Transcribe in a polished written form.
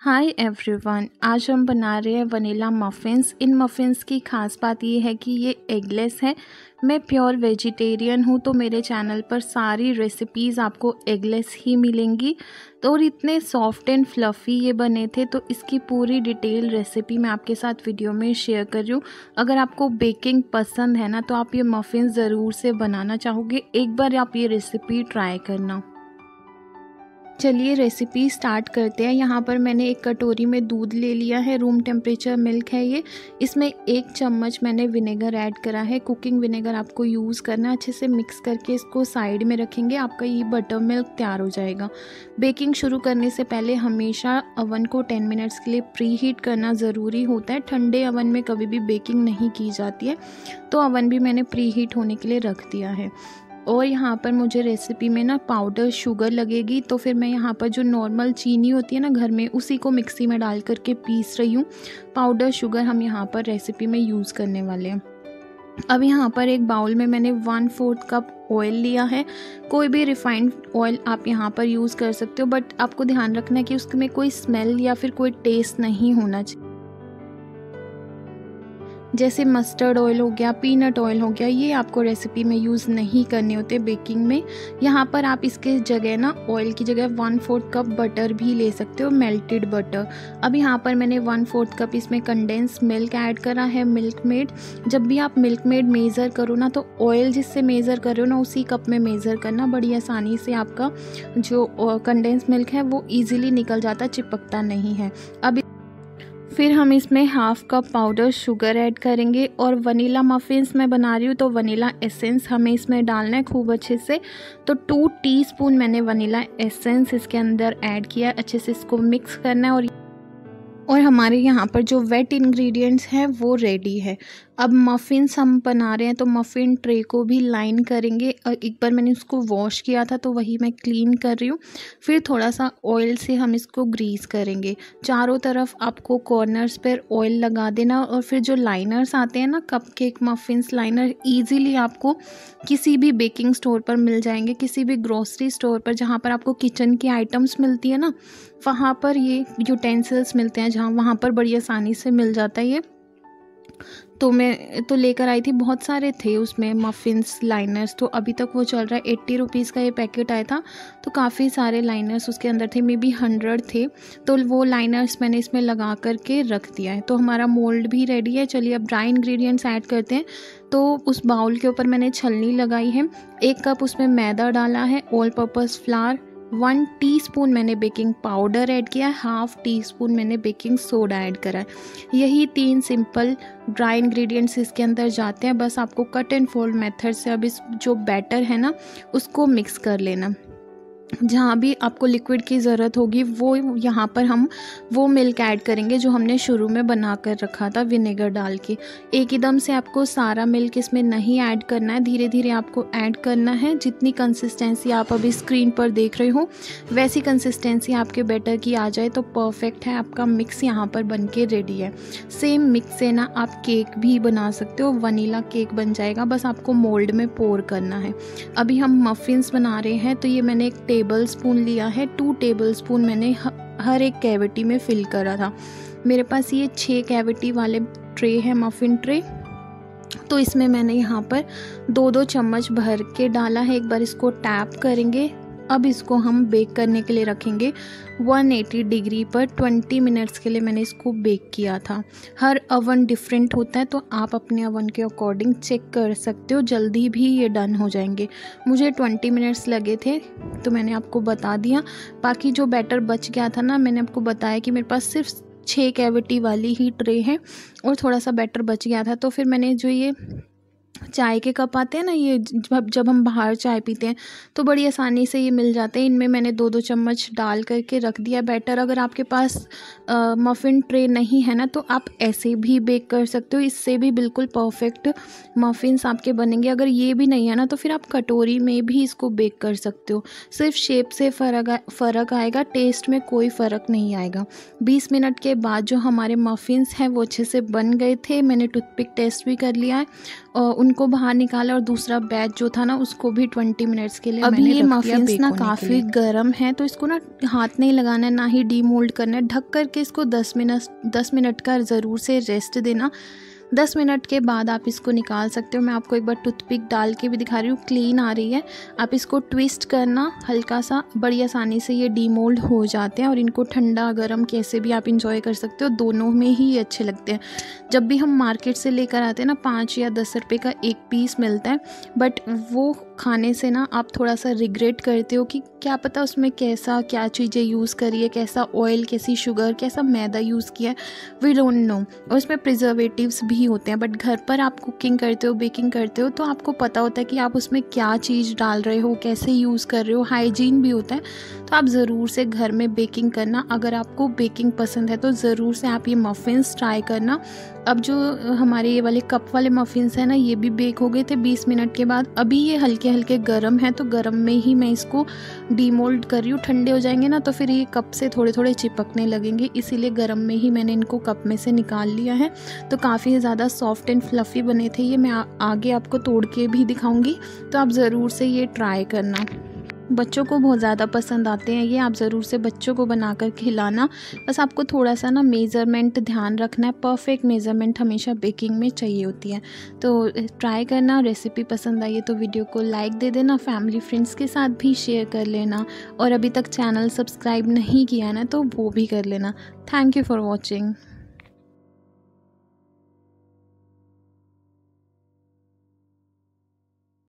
Hi everyone, आज हम बना रहे हैं वनीला मफ़िन्स। इन मफ़िन्स की ख़ास बात ये है कि ये एगलेस है। मैं प्योर वेजिटेरियन हूँ, तो मेरे चैनल पर सारी रेसिपीज़ आपको एगलेस ही मिलेंगी। तो और इतने सॉफ्ट एंड फ्लफ़ी ये बने थे, तो इसकी पूरी डिटेल रेसिपी मैं आपके साथ वीडियो में शेयर कर रही हूँ। अगर आपको बेकिंग पसंद है ना, तो आप ये मफ़िन्स ज़रूर से बनाना चाहोगे। एक बार आप ये रेसिपी ट्राई करना। चलिए रेसिपी स्टार्ट करते हैं। यहाँ पर मैंने एक कटोरी में दूध ले लिया है, रूम टेम्परेचर मिल्क है ये। इसमें 1 चम्मच मैंने विनेगर ऐड करा है। कुकिंग विनेगर आपको यूज़ करना है। अच्छे से मिक्स करके इसको साइड में रखेंगे। आपका ये बटर मिल्क तैयार हो जाएगा। बेकिंग शुरू करने से पहले हमेशा अवन को 10 मिनट्स के लिए प्री हीट करना ज़रूरी होता है। ठंडे अवन में कभी भी बेकिंग नहीं की जाती है, तो अवन भी मैंने प्री हीट होने के लिए रख दिया है। और यहाँ पर मुझे रेसिपी में ना पाउडर शुगर लगेगी, तो फिर मैं यहाँ पर जो नॉर्मल चीनी होती है ना घर में, उसी को मिक्सी में डाल करके पीस रही हूँ। पाउडर शुगर हम यहाँ पर रेसिपी में यूज़ करने वाले हैं। अब यहाँ पर एक बाउल में मैंने 1/4 कप ऑयल लिया है। कोई भी रिफाइंड ऑयल आप यहाँ पर यूज़ कर सकते हो, बट आपको ध्यान रखना है कि उसमें कोई स्मेल या फिर कोई टेस्ट नहीं होना चाहिए। जैसे मस्टर्ड ऑयल हो गया, पीनट ऑयल हो गया, ये आपको रेसिपी में यूज़ नहीं करने होते बेकिंग में। यहाँ पर आप इसके जगह ना ऑयल की जगह 1/4 कप बटर भी ले सकते हो, मेल्टेड बटर। अब यहाँ पर मैंने 1/4 कप इसमें कंडेंस मिल्क ऐड करा है, मिल्क मेड। जब भी आप मिल्क मेड मेज़र करो ना, तो ऑयल जिससे मेज़र कर रहे हो ना, उसी कप में मेज़र करना। बड़ी आसानी से आपका जो कंडेंस मिल्क है वो ईजिली निकल जाता, चिपकता नहीं है। अब फिर हम इसमें 1/2 कप पाउडर शुगर ऐड करेंगे। और वनीला मफ़िन्स मैं बना रही हूँ, तो वनीला एसेंस हमें इसमें डालना है खूब अच्छे से। तो 2 टीस्पून मैंने वनीला एसेंस इसके अंदर ऐड किया। अच्छे से इसको मिक्स करना है। और हमारे यहाँ पर जो वेट इंग्रेडिएंट्स हैं वो रेडी है। अब मफ़िन्स हम बना रहे हैं, तो मफ़िन ट्रे को भी लाइन करेंगे। और एक बार मैंने उसको वॉश किया था, तो वही मैं क्लीन कर रही हूँ। फिर थोड़ा सा ऑयल से हम इसको ग्रीस करेंगे। चारों तरफ आपको कॉर्नर्स पर ऑयल लगा देना। और फिर जो लाइनर्स आते हैं ना, कपकेक मफ़िन्स लाइनर, ईजिली आपको किसी भी बेकिंग स्टोर पर मिल जाएंगे, किसी भी ग्रोसरी स्टोर पर जहाँ पर आपको किचन की आइटम्स मिलती है ना, वहाँ पर ये यूटेंसिल्स मिलते हैं, जहाँ वहाँ पर बड़ी आसानी से मिल जाता है ये। तो मैं तो लेकर आई थी, बहुत सारे थे उसमें मफ़िन्स लाइनर्स। तो अभी तक वो चल रहा है। 80 रुपीज़ का ये पैकेट आया था, तो काफ़ी सारे लाइनर्स उसके अंदर थे, मे बी 100 थे। तो वो लाइनर्स मैंने इसमें लगा करके रख दिया है। तो हमारा मोल्ड भी रेडी है। चलिए अब ड्राई इंग्रेडिएंट्स ऐड करते हैं। तो उस बाउल के ऊपर मैंने छलनी लगाई है। 1 कप उसमें मैदा डाला है, ऑल पर्पज़ फ्लावर। 1 टीस्पून मैंने बेकिंग पाउडर ऐड किया है। 1/2 टीस्पून मैंने बेकिंग सोडा ऐड करा है। यही 3 सिंपल ड्राई इंग्रेडिएंट्स इसके अंदर जाते हैं। बस आपको कट एंड फोल्ड मेथड से अब इस जो बैटर है ना, उसको मिक्स कर लेना। जहाँ भी आपको लिक्विड की ज़रूरत होगी, वो यहाँ पर हम वो मिल्क ऐड करेंगे जो हमने शुरू में बना कर रखा था विनेगर डाल के। एक ही दम से आपको सारा मिल्क इसमें नहीं ऐड करना है, धीरे धीरे आपको ऐड करना है। जितनी कंसिस्टेंसी आप अभी स्क्रीन पर देख रहे हो, वैसी कंसिस्टेंसी आपके बैटर की आ जाए तो परफेक्ट है। आपका मिक्स यहाँ पर बन के रेडी है। सेम मिक्स से ना आप केक भी बना सकते हो, वनीला केक बन जाएगा। बस आपको मोल्ड में पोर करना है। अभी हम मफ़िन्स बना रहे हैं, तो ये मैंने 1 टेबल स्पून लिया है। 2 टेबल स्पून मैंने हर एक कैविटी में फिल करा था। मेरे पास ये 6 कैविटी वाले ट्रे है, मफ़िन ट्रे। तो इसमें मैंने यहाँ पर 2-2 चम्मच भर के डाला है। एक बार इसको टैप करेंगे। अब इसको हम बेक करने के लिए रखेंगे 180 डिग्री पर। 20 मिनट्स के लिए मैंने इसको बेक किया था। हर अवन डिफरेंट होता है, तो आप अपने अवन के अकॉर्डिंग चेक कर सकते हो। जल्दी भी ये डन हो जाएंगे। मुझे 20 मिनट्स लगे थे, तो मैंने आपको बता दिया। बाकी जो बैटर बच गया था ना, मैंने आपको बताया कि मेरे पास सिर्फ 6 कैविटी वाली ही ट्रे है और थोड़ा सा बैटर बच गया था। तो फिर मैंने जो ये चाय के कप आते हैं ना, ये जब हम बाहर चाय पीते हैं, तो बड़ी आसानी से ये मिल जाते हैं। इनमें मैंने 2-2 चम्मच डाल करके रख दिया बैटर। अगर आपके पास मफ़िन ट्रे नहीं है ना, तो आप ऐसे भी बेक कर सकते हो। इससे भी बिल्कुल परफेक्ट मफ़िन्स आपके बनेंगे। अगर ये भी नहीं है ना, तो फिर आप कटोरी में भी इसको बेक कर सकते हो। सिर्फ शेप से फ़र्क आएगा, टेस्ट में कोई फ़र्क नहीं आएगा। 20 मिनट के बाद जो हमारे मफ़िन्स हैं वो अच्छे से बन गए थे। मैंने टूथपिक टेस्ट भी कर लिया है और उनको बाहर निकाला और दूसरा बैच जो था ना उसको भी 20 मिनट्स के लिए अभी ये मफिन्स ना काफ़ी गर्म है, तो इसको ना हाथ नहीं लगाना है, ना ही डीमोल्ड करना है। ढक करके इसको 10 मिनट का ज़रूर से रेस्ट देना। 10 मिनट के बाद आप इसको निकाल सकते हो। मैं आपको एक बार टूथपिक डाल के भी दिखा रही हूँ, क्लीन आ रही है। आप इसको ट्विस्ट करना हल्का सा, बड़ी आसानी से ये डीमोल्ड हो जाते हैं और इनको ठंडा गर्म कैसे भी आप इंजॉय कर सकते हो, दोनों में ही अच्छे लगते हैं। जब भी हम मार्केट से लेकर आते हैं ना 5 या 10 रुपये का एक पीस मिलता है, बट वो खाने से ना आप थोड़ा सा रिग्रेट करते हो कि क्या पता उसमें क्या चीज़ें यूज़ करी है, कैसा ऑयल, कैसी शुगर, कैसा मैदा यूज़ किया है, वी डोंट नो। और उसमें प्रिजर्वेटिव्स भी होते हैं। बट घर पर आप कुकिंग करते हो, बेकिंग करते हो, तो आपको पता होता है कि आप उसमें क्या चीज़ डाल रहे हो, कैसे यूज़ कर रहे हो, हाइजीन भी होता है। तो आप ज़रूर से घर में बेकिंग करना। अगर आपको बेकिंग पसंद है तो ज़रूर से आप ये मफ़िन्स ट्राई करना। अब जो हमारे ये वाले कप वाले मफ़िन्स हैं ना, ये भी बेक हो गए थे 20 मिनट के बाद। अभी ये हल्के हल्के गर्म है, तो गर्म में ही मैं इसको डीमोल्ड कर रही हूँ। ठंडे हो जाएंगे ना तो फिर ये कप से थोड़े थोड़े चिपकने लगेंगे, इसीलिए गर्म में ही मैंने इनको कप में से निकाल लिया है। तो काफ़ी ज़्यादा सॉफ्ट एंड फ्लफ़ी बने थे ये। मैं आगे आपको तोड़ के भी दिखाऊंगी, तो आप ज़रूर से ये ट्राई करना। बच्चों को बहुत ज़्यादा पसंद आते हैं ये, आप ज़रूर से बच्चों को बनाकर खिलाना। बस आपको थोड़ा सा ना मेज़रमेंट ध्यान रखना है, परफेक्ट मेज़रमेंट हमेशा बेकिंग में चाहिए होती है। तो ट्राई करना। रेसिपी पसंद आई है तो वीडियो को लाइक दे देना, फैमिली फ्रेंड्स के साथ भी शेयर कर लेना, और अभी तक चैनल सब्सक्राइब नहीं किया ना तो वो भी कर लेना। Thank you for watching.